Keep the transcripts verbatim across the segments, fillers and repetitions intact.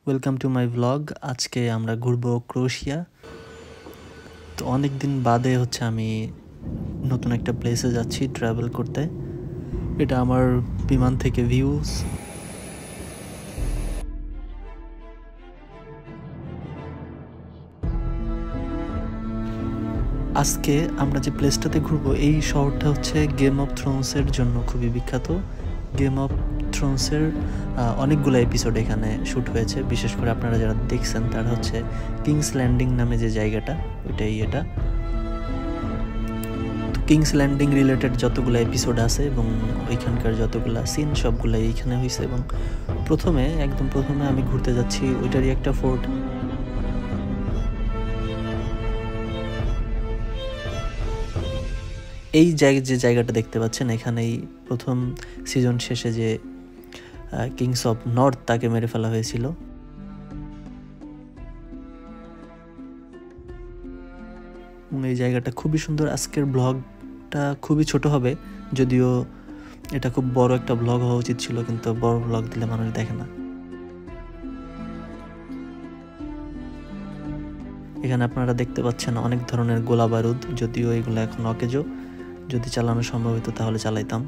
Welcome to my vlog. আজকে আমরা ঘুরবো ক্রোয়েশিয়া। তো অনেক দিন বাদে হচ্ছে আমি নতুন একটা প্লেসে যাচ্ছি ট্রাভেল করতে। এটা আমার বিমান থেকে ভিউজ। আজকে আমরা যে প্লেসটাতে ঘুরবো এই শহরটা হচ্ছে গেম অফ থ্রোনসের জন্য খুবই বিখ্যাত। গেম অফ থ্রোনসের অনেকগুলো এপিসোড এখানে শ্যুট হয়েছে। বিশেষ করে আপনারা যারা দেখছেন তারা হচ্ছে কিংস ল্যান্ডিং নামে যে জায়গাটা, ওইটাই এটা। তো কিংস ল্যান্ডিং রিলেটেড যতগুলো এপিসোড আছে এবং ওইখানকার যতগুলো সিন সবগুলো এইখানে হয়েছে। এবং প্রথমে একদম প্রথমে আমি ঘুরতে যাচ্ছি ওইটারই একটা ফোর্ট। এই জায়গা যে জায়গাটা দেখতে পাচ্ছেন, এখানেই প্রথম সিজন শেষে যে কিংস অফ নর্থ তাকে মেরে ফেলা হয়েছিল। এই জায়গাটা খুবই সুন্দর। আজকের ব্লগটা খুবই ছোট হবে, যদিও এটা খুব বড় একটা ব্লগ হওয়া উচিত ছিল, কিন্তু বড় ব্লগ দিলে মানুষ দেখে না। এখানে আপনারা দেখতে পাচ্ছেন অনেক ধরনের গোলা বারুদ, যদিও এগুলো এখন অকেজো। যদি চালানো সম্ভব হতো তাহলে চালাইতাম।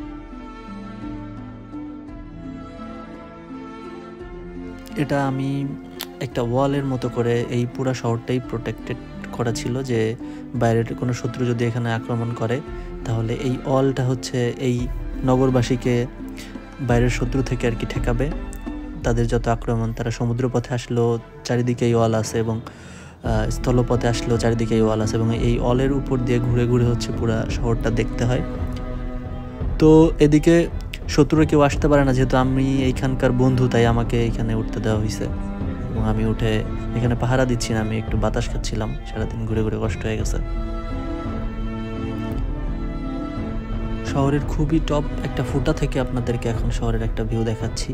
এটা আমি একটা ওয়ালের মতো করে এই পুরো শহরটাই প্রোটেক্টেড করা ছিল, যে বাইরের কোনো শত্রু যদি এখানে আক্রমণ করে তাহলে এই ওয়ালটা হচ্ছে এই নগরবাসীকে বাইরের শত্রু থেকে আর কি ঠেকাবে। তাদের যত আক্রমণ, তারা সমুদ্রপথে আসলেও চারিদিকে এই ওয়াল আছে এবং স্থলপথে আসলেও চারিদিকে এই ওয়াল আছে, এবং এই ওয়ালের উপর দিয়ে ঘুরে ঘুরে হচ্ছে পুরো শহরটা দেখতে হয়। তো এদিকে শত্রুরা কেউ আসতে পারে না, যেহেতু আমি এইখানকার বন্ধু, তাই আমাকে এখানে উঠতে দেওয়া হয়েছে এবং আমি উঠে এখানে পাহারা দিচ্ছি না, আমি একটু বাতাস খাচ্ছিলাম। সারাদিন ঘুরে ঘুরে কষ্ট হয়ে গেছে। শহরের খুবই টপ একটা ফুটা থেকে আপনাদেরকে এখন শহরের একটা ভিউ দেখাচ্ছি।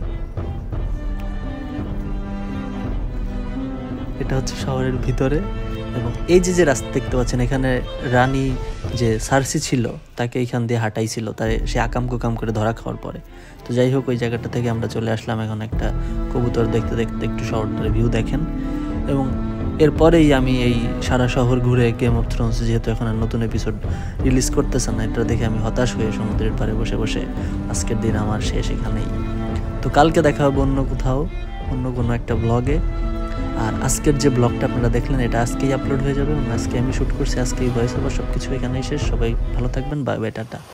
এটা হচ্ছে শহরের ভিতরে, এবং এই যে যে রাস্তা দেখতে পাচ্ছেন, এখানে রানী যে সার্সি ছিল তাকে এইখান দিয়ে হাঁটাইছিল, তাই সে আকাম কুকাম করে ধরা খাওয়ার পরে। তো যাই হোক, ওই জায়গাটা থেকে আমরা চলে আসলাম এখন একটা কবুতর দেখতে দেখতে একটু শহরটার ভিউ দেখেন। এবং এরপরেই আমি এই সারা শহর ঘুরে গেম অফ থ্রোনস, যেহেতু এখন আর নতুন এপিসোড রিলিজ করতেছে না, এটা দেখে আমি হতাশ হয়ে সমুদ্রের পাড়ে বসে বসে আজকের দিন আমার শেষ এখানেই। তো কালকে দেখা হবে অন্য কোথাও, অন্য কোনো একটা ব্লগে। আর আজকের যে ব্লগটা আপনারা দেখলেন, এটা আজকেই আপলোড হয়ে যাবে এবং আজকে আমি শ্যুট করছি, আজকেই ভয়েস ওভার সব কিছু এখানেই শেষ। সবাই ভালো থাকবেন, বাই বাই, টাটা।